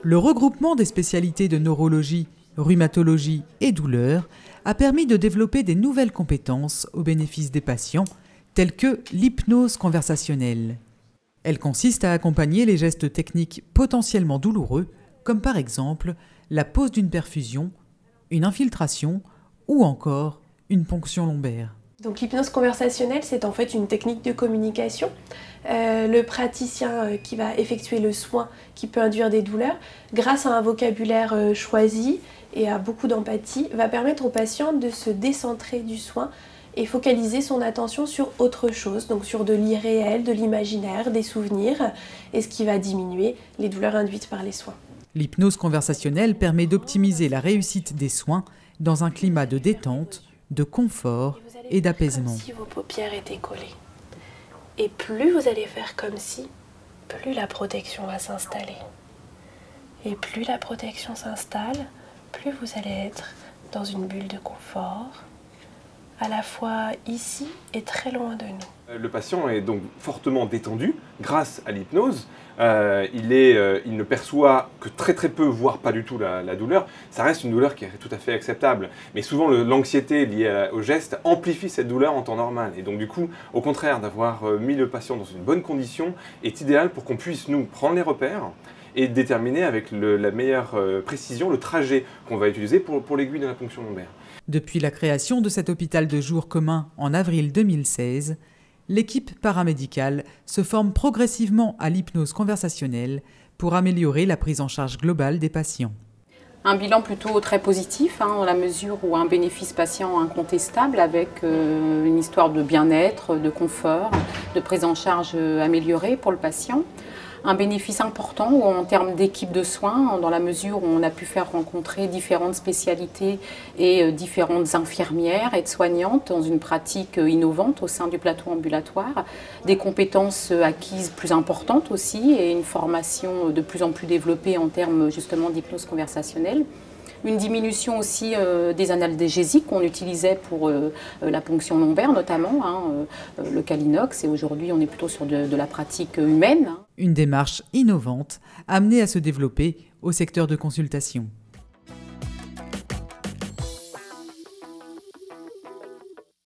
Le regroupement des spécialités de neurologie, rhumatologie et douleur a permis de développer des nouvelles compétences au bénéfice des patients, telles que l'hypnose conversationnelle. Elle consiste à accompagner les gestes techniques potentiellement douloureux, comme par exemple la pose d'une perfusion, une infiltration ou encore une ponction lombaire. Donc l'hypnose conversationnelle, c'est en fait une technique de communication. Le praticien qui va effectuer le soin qui peut induire des douleurs, grâce à un vocabulaire choisi et à beaucoup d'empathie, va permettre au patient de se décentrer du soin et focaliser son attention sur autre chose, donc sur de l'irréel, de l'imaginaire, des souvenirs, et ce qui va diminuer les douleurs induites par les soins. L'hypnose conversationnelle permet d'optimiser la réussite des soins dans un climat de détente, de confort et d'apaisement. Comme si vos paupières étaient collées. Et plus vous allez faire comme si, plus la protection va s'installer. Et plus la protection s'installe, plus vous allez être dans une bulle de confort, à la fois ici et très loin de nous. Le patient est donc fortement détendu grâce à l'hypnose. Il ne perçoit que très peu, voire pas du tout la douleur. Ça reste une douleur qui est tout à fait acceptable. Mais souvent, l'anxiété liée au geste amplifie cette douleur en temps normal. Et donc du coup, au contraire, d'avoir mis le patient dans une bonne condition est idéal pour qu'on puisse, nous, prendre les repères et déterminer avec la meilleure précision le trajet qu'on va utiliser pour l'aiguille de la ponction lombaire. Depuis la création de cet hôpital de jour commun en avril 2016, l'équipe paramédicale se forme progressivement à l'hypnose conversationnelle pour améliorer la prise en charge globale des patients. Un bilan plutôt très positif, dans la mesure où un bénéfice patient incontestable avec une histoire de bien-être, de confort, de prise en charge améliorée pour le patient. Un bénéfice important en termes d'équipe de soins, dans la mesure où on a pu faire rencontrer différentes spécialités et différentes infirmières, aides-soignantes dans une pratique innovante au sein du plateau ambulatoire, des compétences acquises plus importantes aussi et une formation de plus en plus développée en termes justement d'hypnose conversationnelle. Une diminution aussi des analgésiques qu'on utilisait pour la ponction lombaire notamment, le Calinox, et aujourd'hui on est plutôt sur de la pratique humaine. Une démarche innovante amenée à se développer au secteur de consultation.